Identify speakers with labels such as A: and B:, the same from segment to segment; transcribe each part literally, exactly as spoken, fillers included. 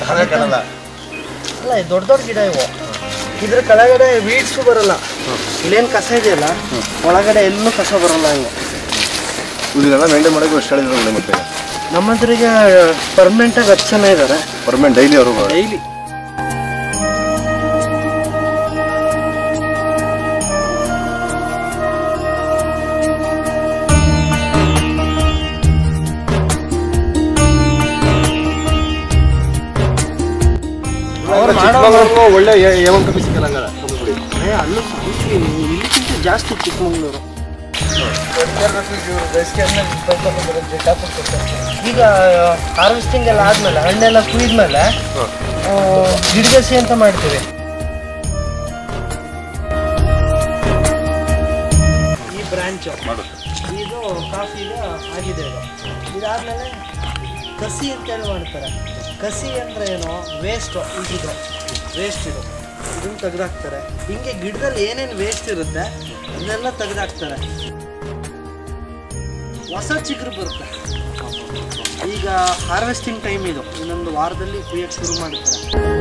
A: ಕಾಣಲ್ಲ.
B: ಅಲ್ಲ ದೊಡ್ಡ ದೊಡ್ಡ ಗಿಡ ಇವು. ಇದ್ರ ಕೆಳಗಡೆ ವೀಡ್ಸು ಬರಲ್ಲ. ಇಲ್ಲೇನು ಕಸ ಇದೆಯಲ್ಲ ಒಳಗಡೆ ಎಲ್ಲೂ ಕಸ ಬರಲ್ಲ. ಹಂಗೆ
A: ಇದನ್ನೆಲ್ಲ ಮೇಂಟೈನ್ ಮಾಡೋಕೆ ಎಷ್ಟು ಹೇಳಿದ್ರು ಮತ್ತೆ
B: ನಮ್ಮ ಹತ್ರ ಈಗ ಪರ್ಮನೆಂಟಾಗಿ ಹತ್ತು ಜನ ಇದ್ದಾರೆ.
A: ಪರ್ಮನೆಂಟ್ ಡೈಲಿ ಅವರು
B: ಡೈಲಿ
A: ಒಳ್ಳೆ ಏವನ್ ಕಮ್ಮಿ ಸಿಕ್ಕಲ್ಲ ಹಂಗಾರೆ.
B: ಅಲ್ಲೂ ಇಲ್ಲಿಗಿಂತ ಜಾಸ್ತಿ ಚಿಕ್ಕಮಂಗ್ಳೂರು. ಈಗ ಹಾರ್ವೆಸ್ಟಿಂಗ್ ಎಲ್ಲ ಆದ್ಮೇಲೆ ಹಣ್ಣೆಲ್ಲ ಕುಯ್ದ್ಮೇಲೆ ಗಿಡಗಸಿ ಅಂತ ಮಾಡ್ತೀವಿ. ಈ ಬ್ರಾಂಚ್ ಇದು ಕಾಫಿಗೆ ಆಗಿದೆ. ಇದು ಇದಾದ್ಮೇಲೆ ಕಸಿ ಅಂತೇಳಿ ಮಾಡ್ತಾರೆ. ಕಸಿ ಅಂದರೆ ಏನು, ವೇಸ್ಟು. ಈಗಿದು ವೇಸ್ಟ್ ಇದು ಇದನ್ನು ತೆಗೆದಾಕ್ತಾರೆ. ಹಿಂಗೆ ಗಿಡದಲ್ಲಿ ಏನೇನು ವೇಸ್ಟ್ ಇರುತ್ತೆ ಅದನ್ನೆಲ್ಲ ತೆಗೆದಾಕ್ತಾರೆ. ಹೊಸ ಚಿಗುರು ಬರುತ್ತೆ. ಈಗ ಹಾರ್ವೆಸ್ಟಿಂಗ್ ಟೈಮ್ ಇದು. ಇನ್ನೊಂದು ವಾರದಲ್ಲಿ ಕುಯ್ಯಕ್ಕೆ ಶುರು ಮಾಡ್ತಾರೆ.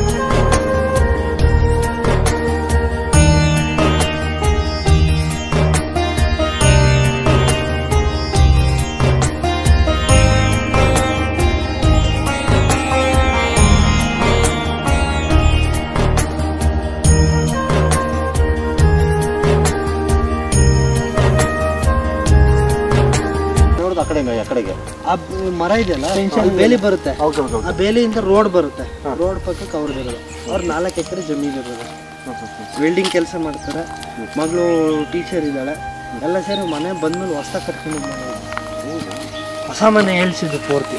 B: ಆ ಮರ ಇದೆಯಲ್ಲ ಬೇಲಿ ಬರುತ್ತೆ. ಆ ಬೇಲಿಯಿಂದ ರೋಡ್ ಬರುತ್ತೆ. ರೋಡ್ ಪಕ್ಕಕ್ಕೆ ಅವ್ರದ್ದು ಇರೋದು. ಅವ್ರು ನಾಲ್ಕು ಎಕರೆ ಜಮೀನು ಇರೋದು. ವೆಲ್ಡಿಂಗ್ ಕೆಲಸ ಮಾಡ್ತಾರೆ. ಮಗಳು ಟೀಚರ್ ಇದ್ದಾಳೆ. ಎಲ್ಲ ಸೇರಿ ಮನೆ ಬಂದ್ಮೇಲೆ ಹೊಸ ಕಟ್ಕೊಂಡು ಹೊಸ ಮನೆ ಹೇಳ್ಸಿದ್ದು ಪೂರ್ತಿ.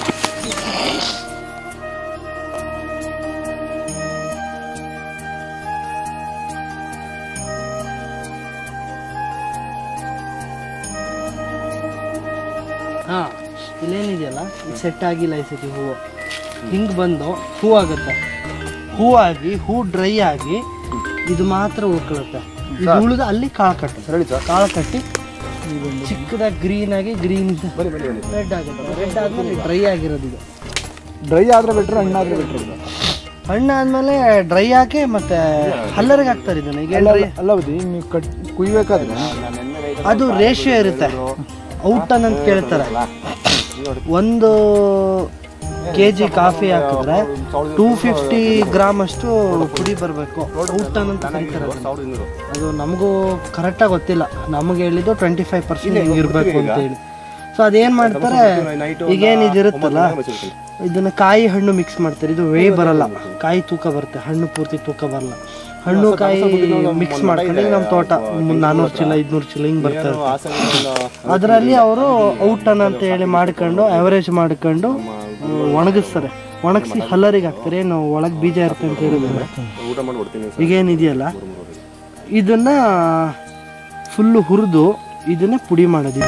B: ಹಾ ಇಲ್ಲೇನಿದೆಯಲ್ಲ ಇದು ಸೆಟ್ ಆಗಿಲ್ಲ. ಈ ಸತಿ ಹೂವು ಹಿಂಗೆ ಬಂದು ಹೂ ಆಗುತ್ತೆ. ಹೂ ಆಗಿ ಹೂ ಡ್ರೈ ಆಗಿ ಇದು ಮಾತ್ರ ಉಳ್ಕೊಳ್ಳುತ್ತೆ. ಇದು ಉಳಿದ ಅಲ್ಲಿ ಕಾಳು ಕಟ್ಟುತ್ತೆ. ಕಾಳು ಕಟ್ಟಿ ಚಿಕ್ಕದಾಗಿ ಗ್ರೀನ್ ಆಗಿ ಗ್ರೀನ್ ರೆಡ್ ಆಗುತ್ತೆ. ರೆಡ್ ಆದ್ಮೇಲೆ ಡ್ರೈ ಆಗಿರೋದು. ಇದು
A: ಡ್ರೈ ಆದ್ರೆ ಬಿಟ್ರೆ ಹಣ್ಣಾದ್ರೆ ಬಿಟ್ರೆ
B: ಹಣ್ಣಾದ್ಮೇಲೆ ಡ್ರೈ ಹಾಕಿ ಮತ್ತೆ ಹಲ್ಲರಿಗೆ ಹಾಕ್ತಾರೆ ಇದನ್ನ. ಈಗ
A: ಅಲ್ಲ ನೀವು ಕಟ್ ಕುಯ್ಬೇಕಾದ್ರೆ
B: ಅದು ರೇಷಿಯೋ ಇರುತ್ತೆ. ಔಟ್ ಅಂತ ಕೇಳ್ತಾರೆ. ಒಂದು ಕೆ ಜಿ ಕಾಫಿ ಹಾಕಿದ್ರೆ ಟೂ ಫಿಫ್ಟಿ ಗ್ರಾಮ್ ಅಷ್ಟು ಪುಡಿ ಬರಬೇಕು. ಔಟ್ ಅಂತ ಕರೀತಾರೆ. ಅದು ನಮಗೂ ಕರೆಕ್ಟಾಗಿ ಗೊತ್ತಿಲ್ಲ. ನಮಗೆ ಹೇಳಿದ್ದು ಟ್ವೆಂಟಿ ಫೈವ್ ಪರ್ಸೆಂಟ್ ಹಿಂಗೆ ಇರಬೇಕು ಅಂತೇಳಿ. ಸೊ ಅದೇನು ಮಾಡ್ತಾರೆ, ಈಗೇನು ಇದಿರುತ್ತಲ್ಲ ಇದನ್ನು ಕಾಯಿ ಹಣ್ಣು ಮಿಕ್ಸ್ ಮಾಡ್ತಾರೆ. ಇದು ವೇ ಬರಲ್ಲ. ಕಾಯಿ ತೂಕ ಬರುತ್ತೆ, ಹಣ್ಣು ಪೂರ್ತಿ ತೂಕ ಬರಲ್ಲ. ಹಣ್ಣು ಕಾಯಿ ಮಿಕ್ಸ್ ಮಾಡ್ಕೊಂಡು ನಮ್ಮ ತೋಟ ನಾನ್ನೂರು ಚೀಲ ಐದುನೂರು ಚೀಲ ಹಿಂಗೆ ಬರ್ತಾರೆ. ಅದರಲ್ಲಿ ಅವರು ಔಟನ್ ಅಂತ ಹೇಳಿ ಮಾಡ್ಕೊಂಡು ಆವರೇಜ್ ಮಾಡ್ಕೊಂಡು ಒಣಗಿಸ್ತಾರೆ. ಒಣಗಿಸಿ ಹಲ್ಲರಿಗೆ ಹಾಕ್ತಾರೆ. ಏನು ಒಳಗೆ ಬೀಜ ಇರುತ್ತೆ ಅಂತ ಹೇಳಿದ್ರೆ ಈಗೇನಿದೆಯಲ್ಲ ಇದನ್ನ ಫುಲ್ಲು ಹುರಿದು ಇದನ್ನ ಪುಡಿ ಮಾಡೋದಿಲ್ಲ.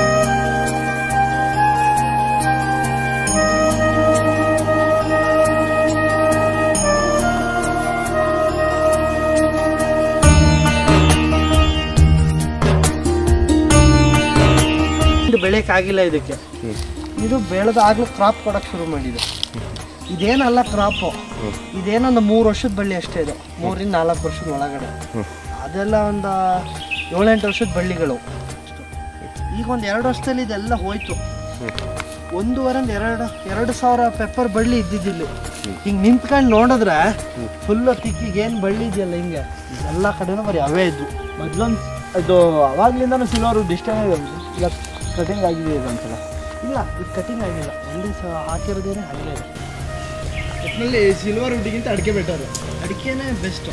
B: ಬೆಳೆಯಕ್ಕಾಗಿಲ್ಲ ಇದಕ್ಕೆ. ಇದು ಬೆಳೆದಾಗ್ಲೂ ಕ್ರಾಪ್ ಕೊಡಕ್ಕೆ ಶುರು ಮಾಡಿದೆ. ಇದೇನಲ್ಲ ಕ್ರಾಪು, ಇದೇನೊಂದು ಮೂರು ವರ್ಷದ ಬಳ್ಳಿ ಅಷ್ಟೇ. ಇದು ಮೂರಿಂದ ನಾಲ್ಕು ವರ್ಷದ ಒಳಗಡೆ. ಅದೆಲ್ಲ ಒಂದು ಏಳೆಂಟು ವರ್ಷದ ಬಳ್ಳಿಗಳು. ಈಗ ಒಂದು ಎರಡು ವರ್ಷದಲ್ಲಿ ಇದೆಲ್ಲ ಹೋಯ್ತು. ಒಂದೂವರೆಂದು ಎರಡು ಎರಡು ಸಾವಿರ ಪೆಪ್ಪರ್ ಬಳ್ಳಿ ಇದ್ದಿದ್ದಿಲ್ಲಿ. ಹಿಂಗೆ ನಿಂತ್ಕೊಂಡು ನೋಡಿದ್ರೆ ಫುಲ್ಲು ತಿಕ್ಕಿಗೆ ಏನು ಬಳ್ಳಿ ಇದೆಯಲ್ಲ ಹಿಂಗೆ ಎಲ್ಲ ಕಡೆನೂ ಬರೀ ಅವೇ ಇದ್ವು. ಮೊದಲೊಂದು ಇದು ಅವಾಗ್ಲಿಂದನೂ ಸಿಲ್ವರು ಡಿಸ್ಟೆನ್ಸ್ ಇಲ್ಲ ಕಟಿಂಗ್ ಆಗಿದೆ ಇದು ಒಂದ್ಸಲ. ಇಲ್ಲ ಇದು ಕಟಿಂಗ್ ಆಗಿಲ್ಲ. ಒಂದೇ ಸಹ ಹಾಕಿರೋದೇನೆ ಹಾಗೆ ಇದೆ. ಒಟ್ಟಿನಲ್ಲಿ ಸಿಲ್ವರ್ ವುಡ್ಗಿಂತ ಅಡಿಕೆ ಬೆಟರ್. ಅಡಿಕೆನೇ ಬೆಸ್ಟು.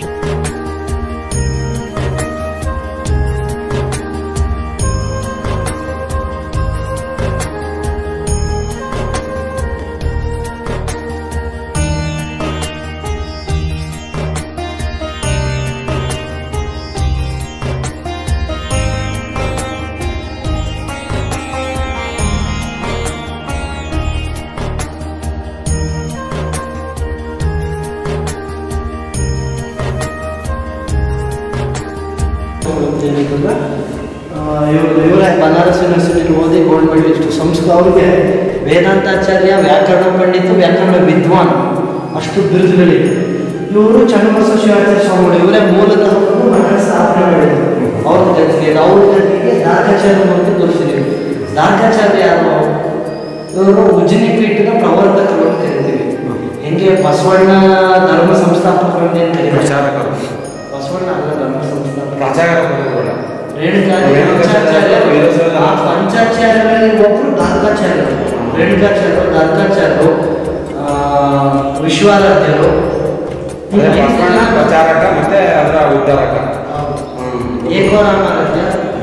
B: ಇವರೇ ಬನಾರಸ್ ಯೂನಿವರ್ಸಿಟಿಲಿ ಓದಿ ಗೋಲ್ಡ್ ಮೆಡಲಿಸ್ಟು. ಸಂಸ್ಕೃತ ಅವ್ರಿಗೆ ವೇದಾಂತಾಚಾರ್ಯ, ವ್ಯಾಕರಣ ಪಂಡಿತ, ವ್ಯಾಕರಣ ವಿದ್ವಾನ್ ಅಷ್ಟು ಬಿರುದುಗಳಿದೆ. ಇವರು ಚನ್ನಬಸವ ಶಿವಾಚಾರ್ಯ ಸ್ವಾಮಿಗಳು ಇವರೇ ಮೂಲತಃ ಒಂದು ಮಠ ಸ್ಥಾಪನೆ ಮಾಡಿದರು. ಅವ್ರ ಜೊತೆಗೆ ಅವ್ರ ಜೊತೆಗೆ ದಾರ್ಕಾಚಾರ್ಯ ಅಂತ ತೋರಿಸಿದ್ದೀವಿ. ದಾರ್ಕಾಚಾರ್ಯ ಯಾರು? ಇವರು ಉಜ್ಜಿನಿ ಪೀಠದ ಪ್ರವರ್ತಕರು ಅಂತ ಕರಿತೀವಿ. ಹೆಂಗೆ ಬಸವಣ್ಣ ಧರ್ಮ ಸಂಸ್ಥಾಪಕರು ಅಂತ ಕರೀತಾರೆ. ಬಸವಣ್ಣ ಅಲ್ಲ ಧರ್ಮ ಸಂಸ್ಥಾಪಕ ಪಂಚಾಚಾರ್ಯರಲ್ಲಿ ಒಬ್ಬರು ದಾರ್ಕಾಚಾರ್ಯರು, ರೇಣುಕಾಚಾರ್ಯರು, ದಾರ್ಕಾಚಾರ್ಯರು, ವಿಶ್ವಾರಾಧ್ಯರು,
C: ಪ್ರಚಾರಕ ಮತ್ತೆ ಅದರ ಉದ್ಧಾರಕ,
B: ಏಕೋರಾಮಾರಾಧ್ಯ,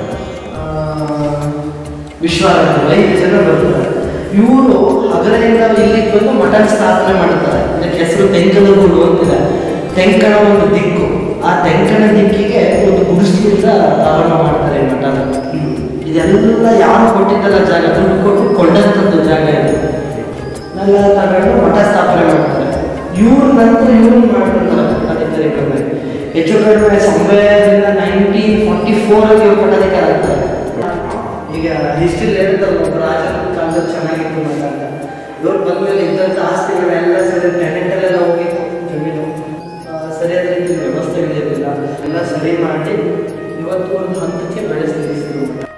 B: ವಿಶ್ವಾರಾಧ್ಯ, ಐದು ಜನ ಬರ್ತಾರೆ. ಇವರು ಹಗಲಿಂದ ಇಲ್ಲಿಗೆ ಬಂದು ಮಠ ಸ್ಥಾಪನೆ ಮಾಡ್ತಾರೆ. ಇದಕ್ಕೆ ಹೆಸರು ತೆಂಕನಗೂಡು ಅಂತಿದೆ. ತೆಂಕಣ ಒಂದು ದಿಕ್ಕು, ಆ ತೆಂಕಣ ದಿಕ್ಕಿಗೆ ಒಂದು ಗುಡಿಸ್ಲಿಂದ ಪ್ರಾರಂಭ ಮಾಡ್ತಾರೆ ಈ ಮಠನ. ಇದೆಲ್ಲ ಯಾರು ಕೊಟ್ಟಿದ್ದಲ್ಲ ಜಾಗ, ದುಡ್ಡು ಕೊಟ್ಟು ಕೊಂಡಂಥದ್ದು ಜಾಗ ಇದು. ಎಲ್ಲ ತಗೊಂಡು ಮಠ ಸ್ಥಾಪನೆ ಮಾಡ್ತಾರೆ. ಇವ್ರ ನಂತರ ಇವ್ರು ಮಾಡ್ತಾರೆ ಪಟ್ಟಾಧಿಕಾರಿ. ಹೆಚ್ಚು ಕಡಿಮೆ ಸಂವೇದಿಂದ ನೈನ್ಟೀನ್ ಫಾರ್ಟಿ ಫೋರ್ ಅಲ್ಲಿ ಇವ್ರು ಪಟ್ಟಾಧಿಕಾರಿ ಆಗ್ತಾರೆ. ಈಗ ಹಿಸ್ಟ್ರಿಲಿ ಹೇಳ್ತಾರೆ ಒಬ್ಬ ರಾಜನ ಕಾಲದಲ್ಲಿ ಚೆನ್ನಾಗಿತ್ತು ಮಠ ಅಂತ. ಇವ್ರು ಬಂದ್ಮೇಲೆ ಇದ್ದಂಥ ಆಸ್ತಿಗಳೆಲ್ಲ ಸರಿ ಟೆನೆಂಟಲ್ಲೆಲ್ಲ ಹೋಗಿತ್ತು, ಜಮೀನು ಸರಿಯಾದ ರೀತಿ ವ್ಯವಸ್ಥೆ ಇರಲಿಲ್ಲ. ಎಲ್ಲ ಸರಿ ಮಾಡಿ ಇವತ್ತು ಒಂದು ಹಂತಕ್ಕೆ ಬೆಳೆಸಿ